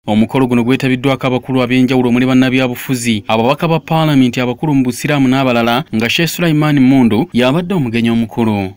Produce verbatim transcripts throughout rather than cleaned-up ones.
Omukolo guno gwetabiddwako abakulu ab'enjawulo omuli bannabyabufuzi, ababaka ba paalamenti, abakulu mu busiraamu n'abalala, nga Sheikh Sulaiman Mundu y'abadde omugenyi omukulu.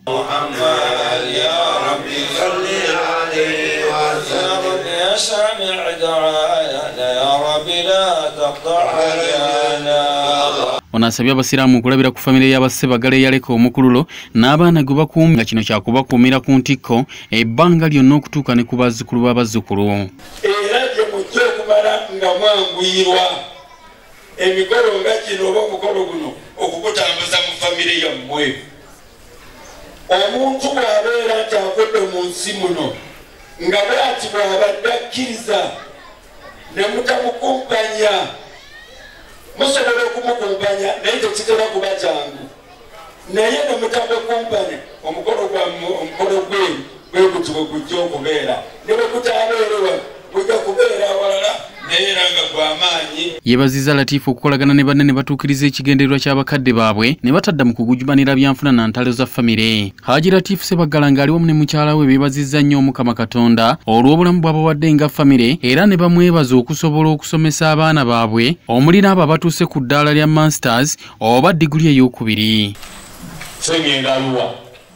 Ono asabye abasiraamu okulabira ku famire y'Abassebagala eyaleka omukululo n'abaana gwe bakuumye nga kino kyakubakuumira ku ntikko ebbanga lyonna okutuuka ne ku bazzukulu b'abazzukulu. Era gye mujja okumala nga mwanguyirwa emikolo nga kino oba omukolo guno okukutambuza mu famire yammwe. Omuntu bw'abeera nti avudde mu nsi muno nga bw'ati bw'abadde akkiriza ne mutamukumpanya, musobola okumukumpanya naye tekitera kuba kyangu, naye ne mutamukumpanya omukolo gwammwe omukolo gwenu bwe guti bwe gujja okubeera, ne bwe gutaabeerewa gujja kubeera awalala naye era nga gw'amaanyi. Yeebazizza Latifu okukolagana ne banne ne batuukiriza ekigendererwa ky'abakadde baabwe ne batadda mu kugujubanira byanfuna na ntalo za famire. Haaji Latifu Ssebagala ng'aliwo ne mukyala we beebazizza nnyo Omukama Katonda olw'obulamu bw'abawadde nga famire era ne bamwebaza okusobola okusomesa abaana baabwe omuli n'abo abatuuse ku ddaala lya masters oba diguli ey'okubiri. Sengenda Arua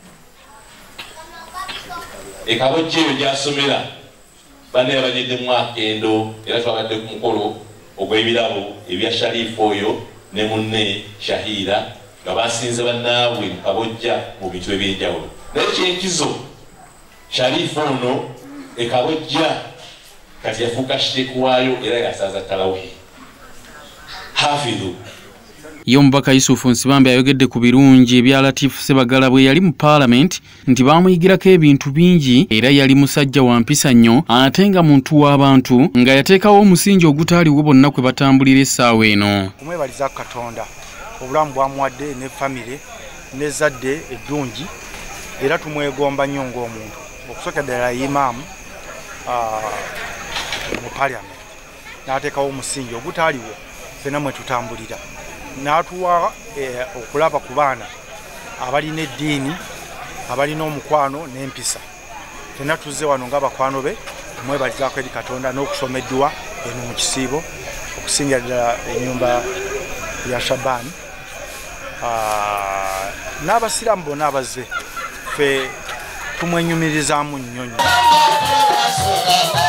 ekabojja eyo gy'asomera banne yabanyedde mu akendo era twabadde ku mukolo ogw'ebirabo ebya Sharifu oyo ne munne Shahira nga basinze bannaabwe mu kabojja mu bintu eby'enjawulo. Naye kyenkizo Sharifu ono ekabojja kati yafuuka shiteeku waayo era yasaza Tarawihi. Hafidhu Ye omubaka Yusufu Nsibambe ayogedde ku birungi ebya Latifu Ssebagala bwe yali mu paalamenti nti baamuyigirako ebintu bingi era yali musajja wa mpisa nnyo ate nga muntu w'abantu nga yateekawo omusingi ogutaaliwo bonna kwe batambulira essaawa eno. Kumwebaliza Katonda obulamu bwamuwadde ne famire n'ezzadde eddungi era tumwegomba nnyo ng'omuntu okusooka ddala imaamu mu paalamenti n'ateekawo omusingi ogutaaliwo ffenna mwe tutambulira. N'atuwa okulaba ku baana abalina eddiini abalina omukwano n'empisa. Ffenna tuzze wano ng'abakwano be tumwebalizaako eri Katonda n'okusoma edduwa eno mu kisiibo okusingira ddala ennyumba ya Shabani. N'abasiraamu bonna abazze ffe tumwenyumirizaamu nnyo nnyo.